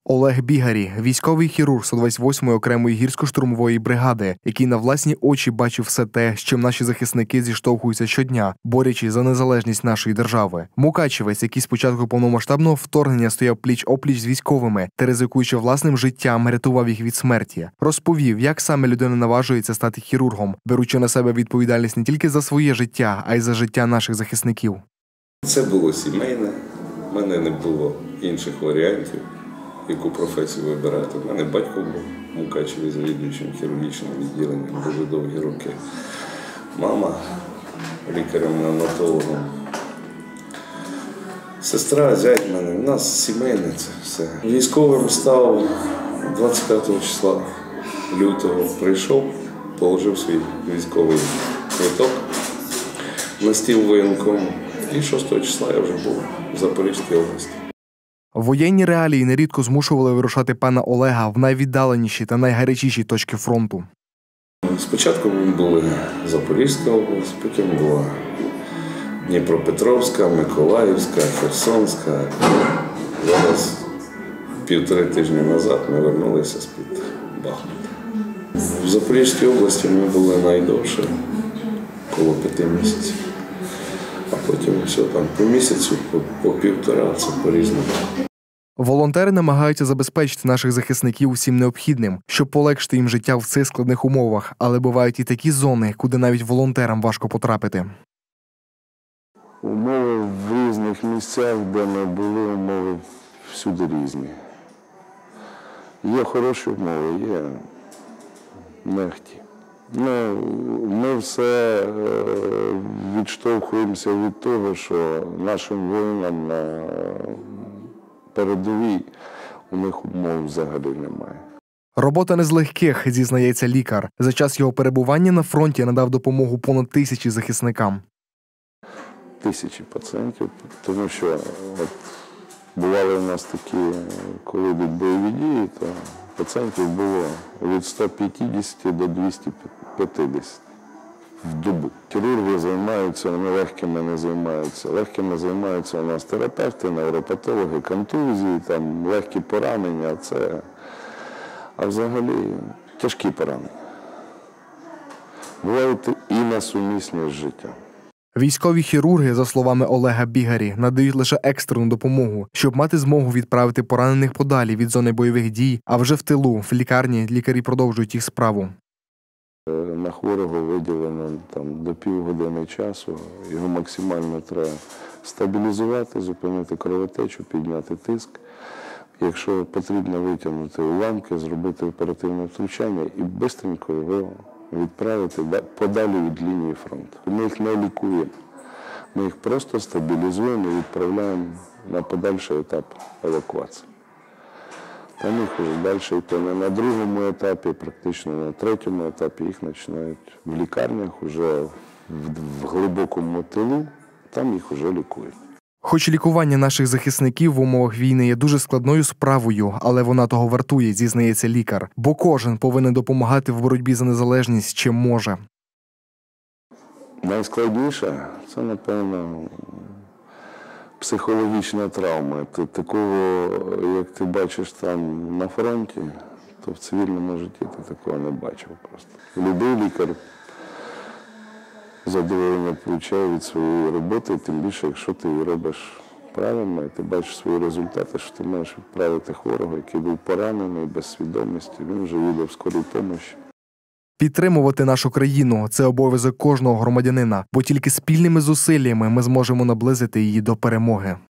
Олег Бігарі – військовий хірург 128-ї окремої гірсько-штурмової бригади, який на власні очі бачив все те, з чим наші захисники зіштовхуються щодня, борючись за незалежність нашої держави. Мукачевець, який з початку повномасштабного вторгнення стояв пліч-опліч з військовими та, ризикуючи власним життям, рятував їх від смерті, розповів, як саме людина наважується стати хірургом, беручи на себе відповідальність не тільки за своє життя, а й за життя наших захисників. Це було сімейне, в мене не було інших варіантів, яку професію вибирати. У мене батько був в Мукачеві завідуючим хірургічним відділенням дуже довгі роки. Мама лікарем-неонатологом. Сестра, зять в мене. У нас сімейне це все. Військовим став 25 числа лютого. Прийшов, положив свій військовий квиток на стіл воєнкому. І 6 числа я вже був в Запорізькій області. Воєнні реалії нерідко змушували вирушати пана Олега в найвіддаленіші та найгарячіші точки фронту. Спочатку були Запорізька область, потім була Дніпропетровська, Миколаївська, Херсонська. Зараз 1,5 тижні назад ми повернулися з-під Бахмута. В Запорізькій області ми були найдовше, коло 5 місяців. А потім все там по місяцю, по 1,5, це по-різному. Волонтери намагаються забезпечити наших захисників усім необхідним, щоб полегшити їм життя в цих складних умовах, але бувають і такі зони, куди навіть волонтерам важко потрапити. Умови в різних місцях, де ми були, умови всюди різні. Є хороші умови, є нехті. Ми все відштовхуємося від того, що нашим воїнам на передовій у них умов взагалі немає. Робота не з легких, зізнається лікар. За час його перебування на фронті надав допомогу понад 1000 захисникам. 1000 пацієнтів, тому що от, бували у нас такі, коли йдуть бойові дії, то пацієнтів було від 150 до 250 в добу. Хірурги займаються, вони легкими не займаються. Легкими займаються у нас терапевти, невропатологи, контузії, там, легкі поранення. А взагалі тяжкі поранення. Бувають і несумісні з життям. Військові хірурги, за словами Олега Бігарі, надають лише екстрену допомогу, щоб мати змогу відправити поранених подалі від зони бойових дій, а вже в тилу, в лікарні, лікарі продовжують їх справу. На хворого виділено до півгодини часу, його максимально треба стабілізувати, зупинити кровотечу, підняти тиск. Якщо потрібно витягнути уламки, зробити оперативне втручання і швидко його відправити подалі від лінії фронту. Ми їх не лікуємо, ми їх просто стабілізуємо і відправляємо на подальший етап евакуації. Там їх вже далі йти не на другому етапі, практично на третьому етапі їх починають в лікарнях, вже в глибокому тилу, там їх вже лікують. Хоч лікування наших захисників в умовах війни є дуже складною справою, але вона того вартує, зізнається лікар. Бо кожен повинен допомагати в боротьбі за незалежність, чим може. Найскладніше – це, напевно, психологічна травма. Такого, як ти бачиш там на фронті, то в цивільному житті ти такого не бачив просто. Любий лікар задоволення получає від своєї роботи, тим більше, якщо ти її робиш правильно, і ти бачиш свої результати, що ти можеш відправити хворого, який був поранений, без свідомості, він вже їде в скорій допомогі. Підтримувати нашу країну – це обов'язок кожного громадянина, бо тільки спільними зусиллями ми зможемо наблизити її до перемоги.